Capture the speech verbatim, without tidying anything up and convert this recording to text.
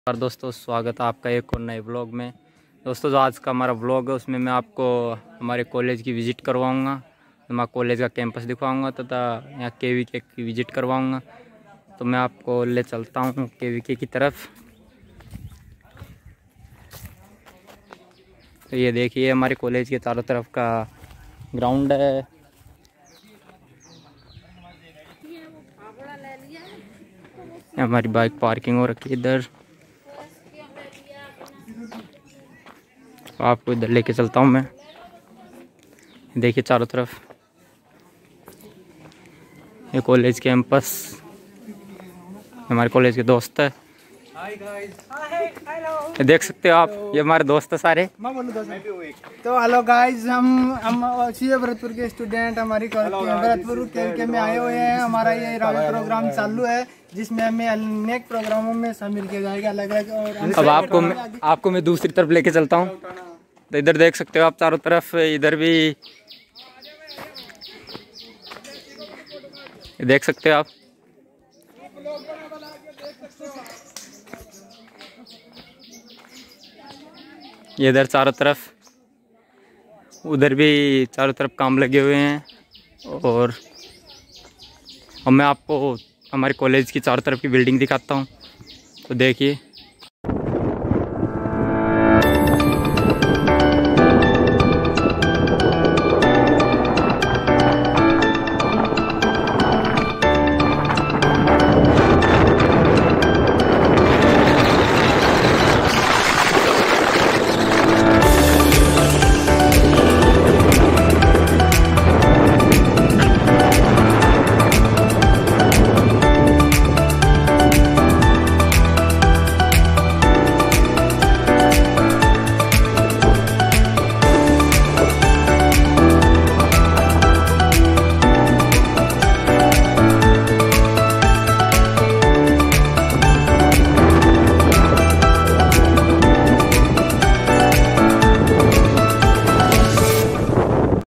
और दोस्तों स्वागत है आपका एक और नए व्लॉग में। दोस्तों जो आज का हमारा व्लॉग है उसमें मैं आपको हमारे कॉलेज की विज़िट करवाऊंगा, मैं कॉलेज का कैंपस दिखवाऊंगा तथा यहाँ के वी के की विज़िट करवाऊंगा। तो मैं आपको ले चलता हूँ के वी के की तरफ। तो ये देखिए हमारे कॉलेज के चारों तरफ का ग्राउंड है। हमारी बाइक पार्किंग हो रखी है इधर, आपको इधर लेके चलता हूँ मैं। देखिए चारों तरफ ये कॉलेज कैंपस, हमारे कॉलेज के दोस्त है, देख सकते हो आप, ये हमारे दोस्त है सारे। तो हेलो गाइस, हम हम भरतपुर के स्टूडेंट हमारी भरतपुर के में आए हुए हैं। हमारा ये रावत प्रोग्राम चालू है जिसमें हमें अनेक प्रोग्रामों में शामिल किया जाएगा अलग अलग। और अब आपको मैं, आपको मैं दूसरी तरफ लेके चलता हूँ। तो इधर देख सकते हो आप चारों तरफ, इधर भी देख सकते हो आप। ये इधर चारों तरफ, उधर भी चारों तरफ काम लगे हुए हैं। और अब मैं आपको हमारे कॉलेज की चारों तरफ की बिल्डिंग दिखाता हूँ। तो देखिए